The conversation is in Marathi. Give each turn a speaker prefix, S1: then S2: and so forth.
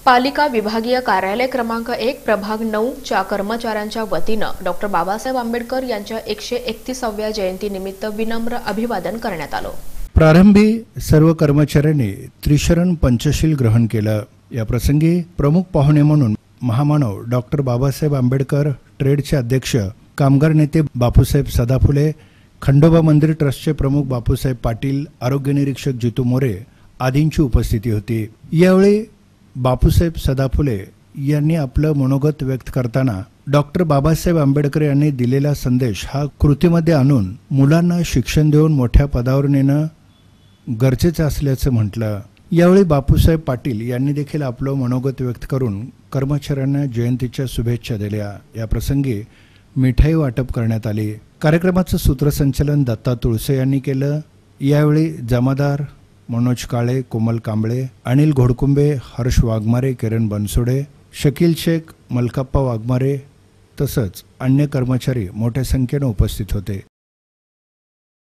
S1: पालिका विभागीय कार्यालय क्रमांक 1 प्रभाग 9 च्या कर्मचाऱ्यांच्या वतीनं डॉक्टर बाबासाहेब आंबेडकर यांच्या 131व्या जयंतीनिमित्त विनम्र अभिवादन करण्यात आलं।
S2: प्रारंभी सर्व कर्मचाऱ्यांनी त्रिशरण पंचशील ग्रहण केलं। या प्रसंगी प्रमुख पाहुणे म्हणून महामानव डॉक्टर बाबासाहेब आंबेडकर ट्रेडचे अध्यक्ष कामगार नेते बापूसाहेब सदाफुले, खंडोबा मंदिर ट्रस्टचे प्रमुख बापूसाहेब पाटील, आरोग्य निरीक्षक जितू मोरे आदींची उपस्थिती होती। यावेळी बापूसाहेब सदाफुले यांनी आपलं मनोगत व्यक्त करताना डॉक्टर बाबासाहेब आंबेडकर यांनी दिलेला संदेश हा कृतीमध्ये आणून मुलांना शिक्षण देऊन मोठ्या पदावर नेणं गरजेचं असल्याचं म्हटलं। यावेळी बापूसाहेब पाटील यांनी देखील आपलं मनोगत व्यक्त करून कर्मचाऱ्यांना जयंतीच्या शुभेच्छा दिल्या। या प्रसंगी मिठाई वाटप करण्यात आली। कार्यक्रमाचं सूत्रसंचालन दत्ता तुळसे यांनी केलं। यावेळी जमादार मनोज काळे, कोमल कांबळे, अनिल घोडकुंबे, हर्ष वाघमारे, किरण बनसोडे, शकील शेख, मलकाप्पा वाघमारे तसंच अन्य कर्मचारी मोठ्या संख्येने उपस्थित होते।